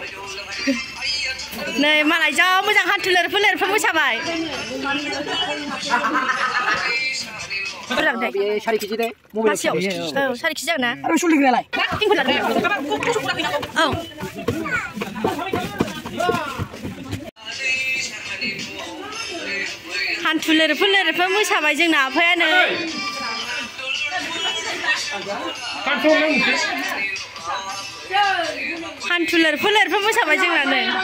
नै मालाय जा मोजां हान्थुलेरफोर मोसाबाय सारि केजि दे मासेयाव औ 4 केजि जागोन ना आरो सलिग्रालाय औ हान्थुलेरफोर मोसाबाय जोंना आफायानो हान्थुलेरफोर मोसाबाय जोंना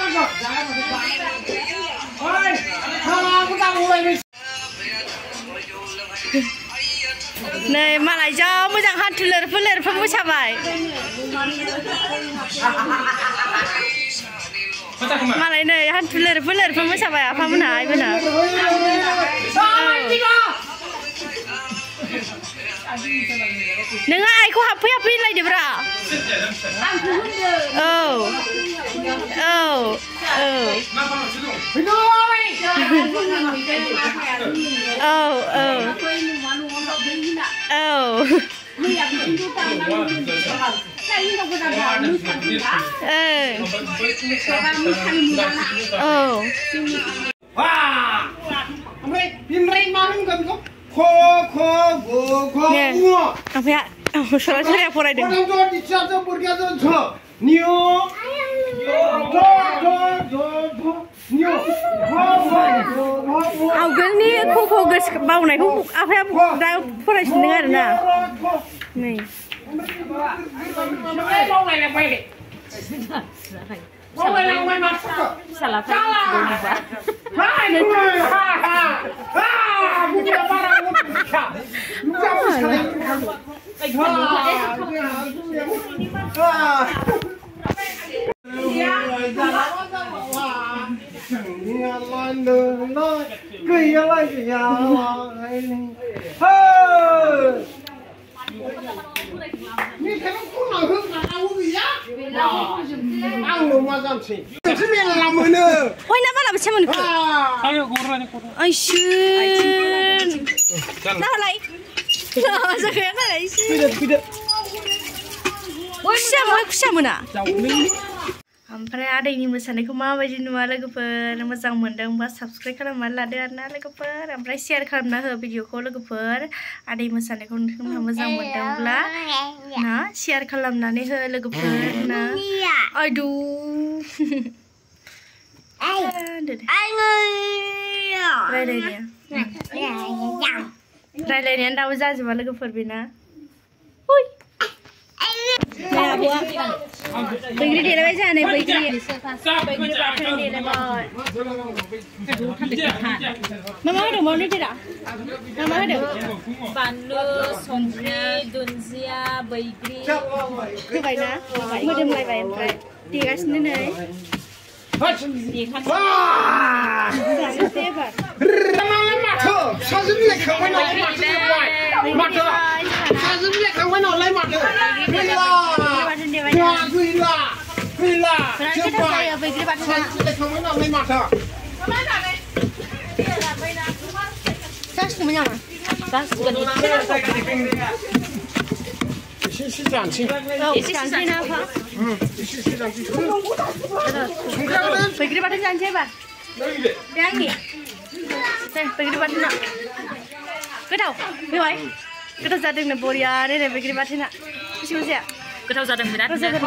नै मालाय जा मोजां हान्थुलेरफोर मोसाबाय मालाय नै हान्थुलेरफोर मोसाबाय आफामोनहा आइमोनहा नोङो आइखौ हाबफै होनलायदोब्रा औ आफाया सरासरिया फरायदों आवगोलनि ख'खौ बावनायखौ आफाया दा फरायफिनदों आरोना नै ओमफ्राय आदैनि मोसानायखौ माबायदि नुवा लोगोफोर मोजां मोनदोंबा साबस्क्राइब खालामनानै लादो आरोना लोगोफोर ओमफ्राय शेयार खालामना हो भिडिअखौ लोगोफोर आदै मोसानायखौ नोंथांमोनहा मोजां मोनदोंब्ला ना शेयार खालामनानै हो लोगोफोर ना आइदु रायलायनायानो दाबो जाजोबा लोगोफोर बेना बैग्रि देलायबाय जानो बैग्रि बाथोन देलायबाय मा होदोंमोन नोंथारा मा होदों बानलु संख्रि दुन्दिया बैग्रि होबायना मोदोमलायबाय ओमफ्राय देगासिनो नै बैग्रि बाथोन जानोसै एबार बे आंनि बैग्रि बाथोना गोथाव बेवहाय गोथाव जादोंनो बरियानो नै बैग्रि बाथोना बेसेबां जाया गोथाव जादों बिराद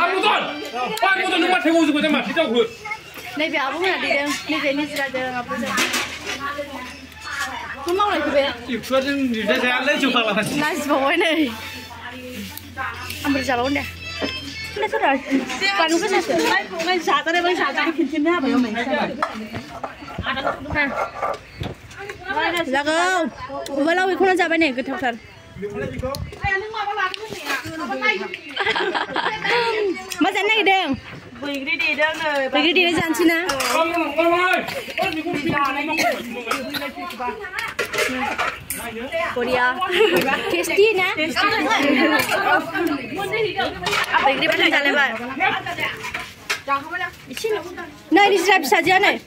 नैबे आब'मोना देदों नैबे निजिराजों आब'जों मा मावनायखौ बे लाजिबावबाय नै आमफ्राय जाबावगोन दे बानलु गोसासो जागौ उवालाव बेखौनो जाबाय नै गोथावथार मा जानो नागिरदों बैग्रि देदों जानोसै ना बरिया टेस्टी ना बैग्रि बाथोन जालायबाय नै निजिरा फिसाजोआ नै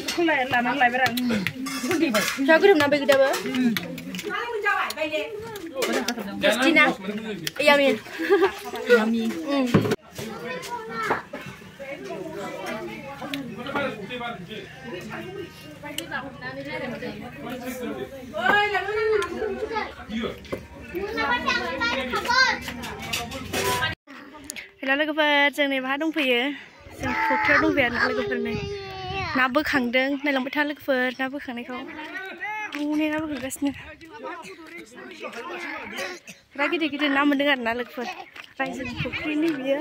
गोरोमना बैग्रियाबो Justina. Yummy. Yummy. Hello logofer, जोंनि बाहा दंफैयो जों फुख्रियाव दंफैयो आरो लोगोफोर नै ना बोखांदों नायलांबाय था लोगोफोर ना बोखांनायखौ हनै ना बोखांगासिनो बिराद गिदिर गिदिर ना मोनदों आरो ना लोगोफोर रायजोनि फुख्रिनि बियो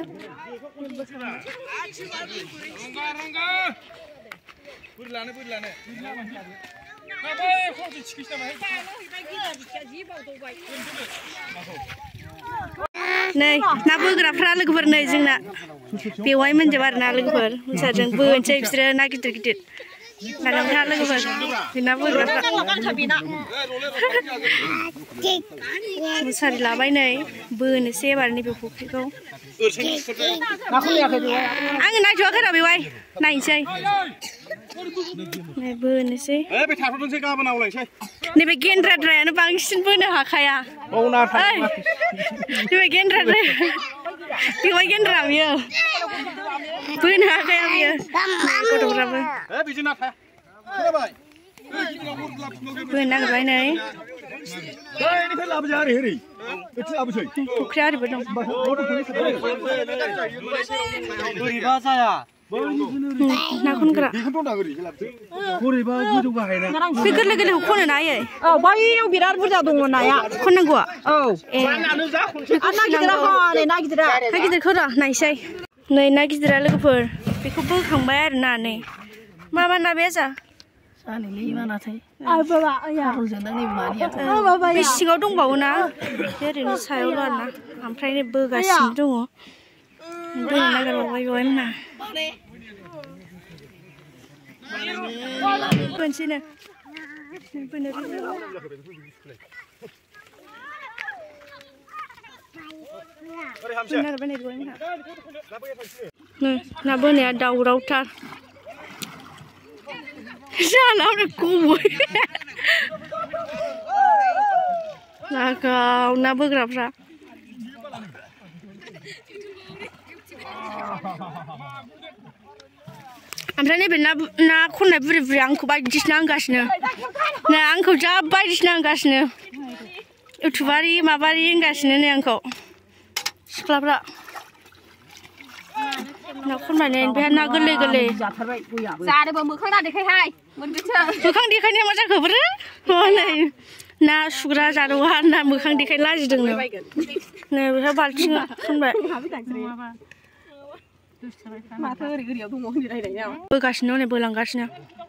नै ना बोग्राफ्रा लोगोफोर नै जोंना बेवहाय मोनजोब आरो ना लोगोफोर मुसारजों बोनोसै बिसोरो ना गिदिर गिदिर नायलांबाय था लोगोफोर ना बोग्राफ्रा मुसारि लाबाय नै बोनोसै एबार नैबे फुख्रिखौ आङो नायथ'वाखै र' बेवहाय नायनोसै नै बोनोसै नैबे गेन्द्राद्रायानो बांसिन बोनो हाखाया नैबे गेन्द्राद्राया बेवहाय गेन्द्रा बियो बोनो हाखाया बियो गथ'फ्राबो बोनो नागिरबाय नै फुख्रिया ओरैबो दं ना खनग्रा बे गोरलै गोरलैखौ खनो ना आयै औ बैयाव बिराद बुरजा दङ नाया खननांगौआ औ ना गिदिरखौ र' नायसै नै ना गिदिरा लोगोफोर बेखौ बोखांबाय आरो ना नै मा ना बे जा बे सिङाव दंबावो ना ओरैनो सायावल' आरो ना ओमफ्राय बोगासिनो दङ बोनो नागिरबावबाय बेवहाय मोना बोनसैनो बोनो ना बोनाया दावरावथार जाला गबाय लागाव ना बोग्राफ्रा ओमफ्राय नैबे ना खननाय बुरि बुरि आंखौ बायदिसिना होनगासिनो नै आंखौ जा बायदिसिना होनगासिनो इउटुबारि माबारि होनगासिनो नै आंखौ सिख्लाफ्रा ना खननानै ओमफ्राय ना गोरलै गोरलै जानोबो मोखां देखायहाय मोखां देखायनाया मा जाखो ब्रो नै ना सुग्रा जादावा ना मोखां देखायनो लाजिदोंनो नै बेहा बाल्थिङा खनबाय बोगासिनो हनै बोलांगासिनो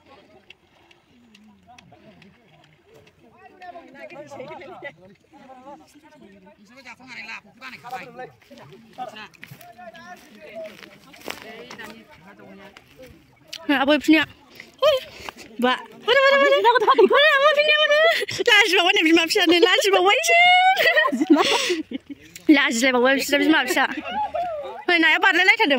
आबै फिनिया बा लाजिबावबाय बिमा फिसानो लाजिबावबायसो लाजिलायबावबाय बिसोर बिमा फिसा फै नाया बारलायलायथारदों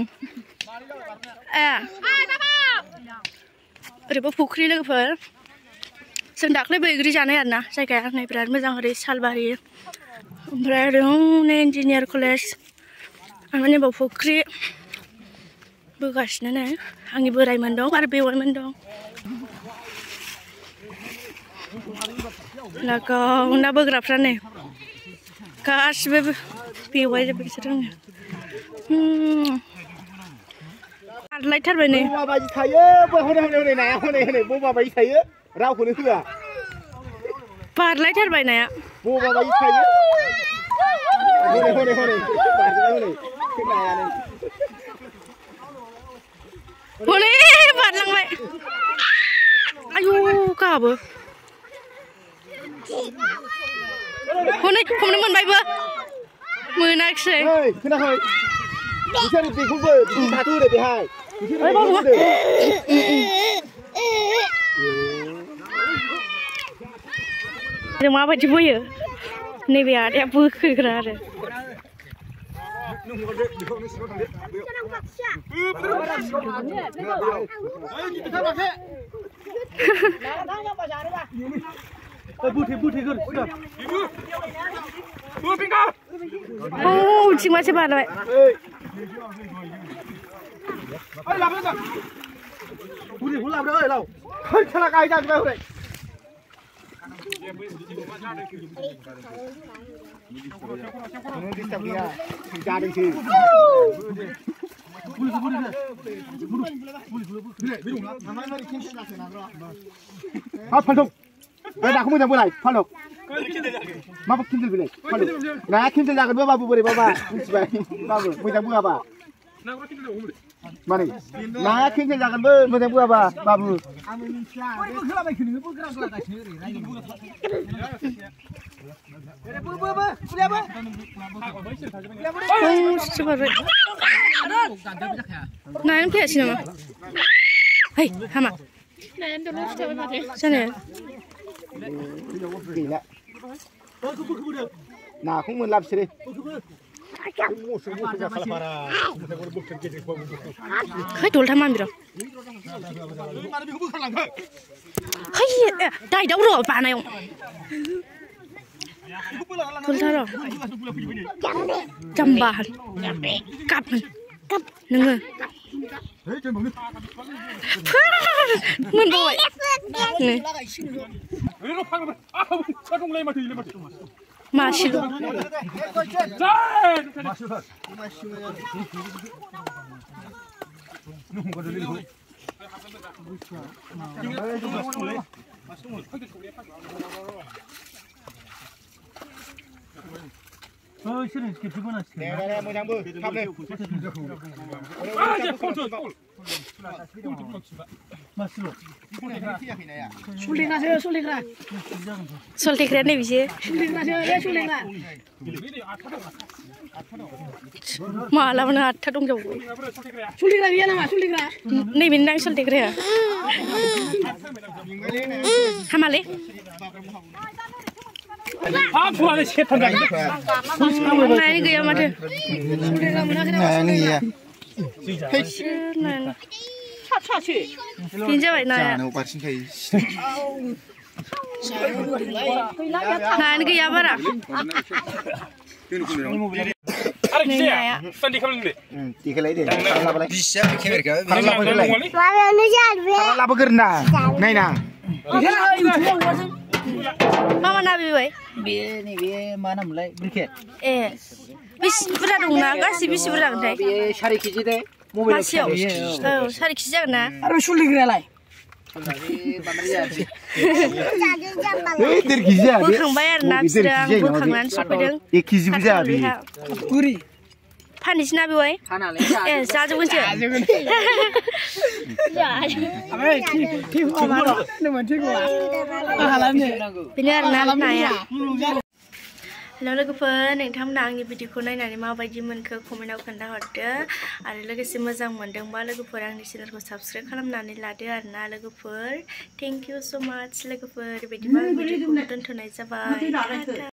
ओरैबो फुख्रि लोगोफोर जों दाख्लै बैग्रि जानाय आरोना जायगाया नै बिराद मोजां ओरै सालबारि ओमफ्राय ओरै हनै इन्जिनियार कलेज ओमफ्राय नैबाव फुख्रि बोगासिनो नै आंनि बोरायमोन दं आरो बेवाइमोन दं लागाव ना बोग्राफ्रा नै गासिबो बेवाइजोब बिसोर बारलायथारबाय नै बारलायथारबाय नाया हनै बारलांबाय आयु गाबो हनै हमनो मोनबायबो मोनाखिसै जों माबायदि बोयो नैबे आदाया बोखोग्रा आरो Oh, cing masih banget. Aku mau jam boleh, follow. Mama kindle boleh, follow. Nah, kindle jangan bawa babu boleh bawa. Babu, mau jam apa? Mari. Nah, kindle jangan bawa, mau jam apa? Babu. Nah, ini apa sih nama? Hei, hama. Sana. Gila. Nah, aku mau lap sih. Hei, tol taman biro. Hei, dah dah urut apa na yung? Tol taro. Jambahan. Kap. Kap. Nengen. Mun boy. Nih. Masih. Mau jambul, kamu. Soltek nih bisa. Malah mana ada dong jauh. Nih bintang soltek ya. Hamale. Nah ini gaya macam. Nah ini ya. Pinjam aja nah. Nah ini gaya apa? Nih ya. Tiga lagi deh. Bisa bikin mereka. Kalau lapa gerna. Nah nah. Mama nabi boy. Biar ni biar mana mulai briket. Bis berapa dong nak? Kasih bis berapa deh? Biar cari kiji deh. Mobil Masih. Oh, cari kisah na. Harus sulit relai. Tergiza. Bukan bayar nak sedang bukan nan sepedang. Kiji bisa bi. Guri. Panis nabi boy. Kana leh. Saja pun je. Abe, tiap mana? Nama tiap mana? Benar nak naya. Hello लोगोफोर नोंथांमोना आंनि भिडिअखौ नायनानै माबायदि मोनखो कमेन्टआव खोन्थाहरदो आरो लोगोसे मोजां मोनदोंबा लोगोफोर आंनि चेनेलखौ साबस्क्राइब खालामनानै लादो आरोना लोगोफोर थेंक इउ सो माच लोगोफोर बिदिबा भिडिअखौ दोनथ'नाय जाबाय